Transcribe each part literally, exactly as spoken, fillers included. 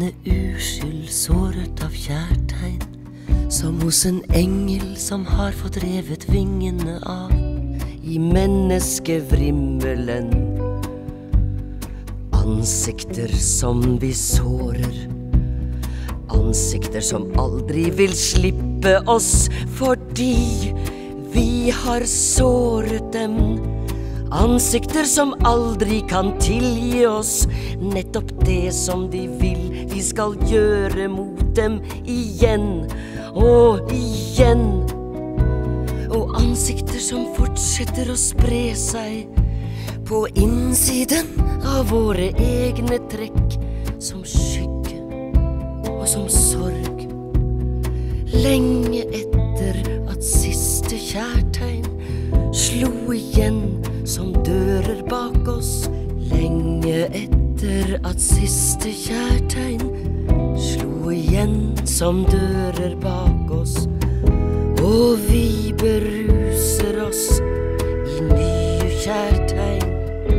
Kjenne uskyld såret av kjærtegn, som hos en engel som har fått revet vingene av i menneskevrimmelen. Ansikter som vi sårer, ansikter som aldri vil slippe oss fordi vi har såret dem. Ansikter som aldri kan tilgi oss nettopp det som de vil vi skal gjøre mot dem igjen og igjen. Og ansikter som fortsetter å spre seg på innsiden av våre egne trekk, som skygge og som sorg. Lenge etter at siste kjærtegn slo igjen som dører bak oss, lenge etter at siste kjærtegn slo igjen som dører bak oss, og vi beruser oss i nye kjærtegn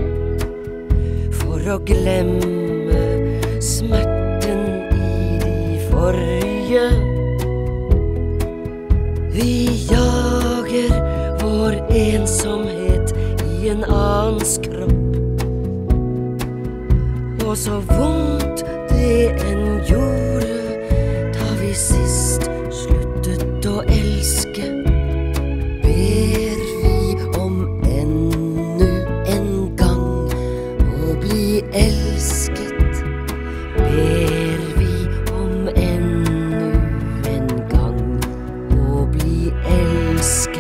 for å glemme smerten i de forrige. Vi jager vår ensomhet i en annens kropp, og så vondt det enn gjorde da vi sist sluttet å elske, ber vi om ennå en gang å bli elsket, ber vi om ennå en gang å bli elsket.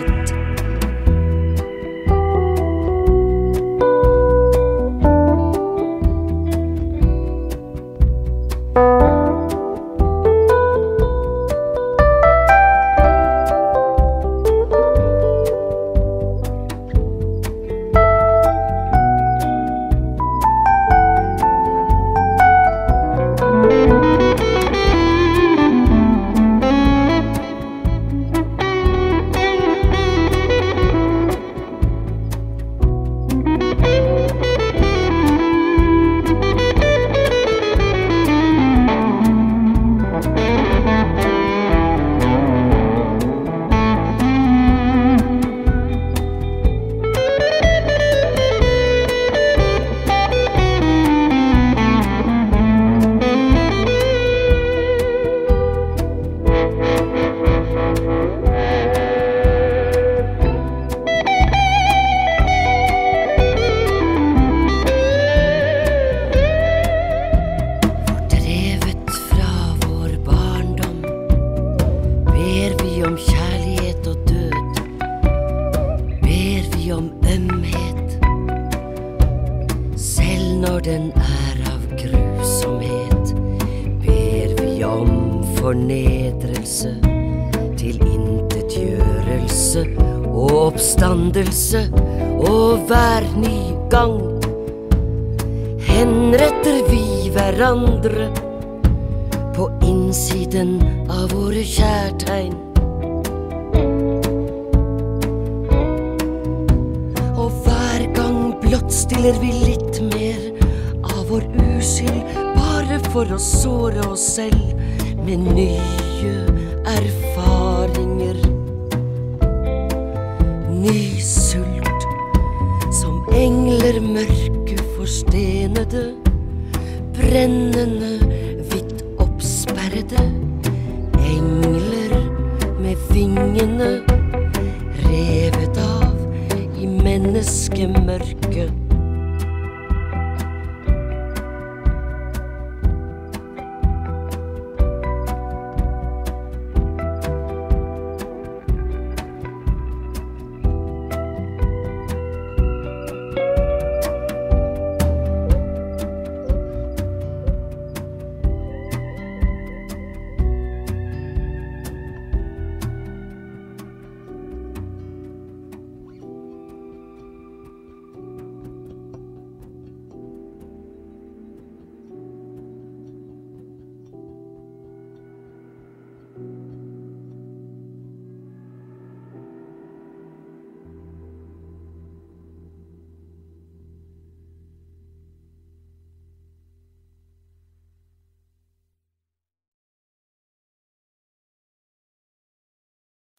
Om kjærlighet og død, ber vi om ømhet, selv når den er av grusomhet, ber vi om fornedrelse, tilintetgjørelse og oppstandelse, og hver ny gang henretter vi hverandre på innsiden av våre kjærtegn. Stiller vi litt mer av vår uskyld, bare for å såre oss selv med nye erfaringer. Ny sult, som engler mørke forstenede, brennende, vidt oppsperrede, engler med vingene revet av i menneskemørket.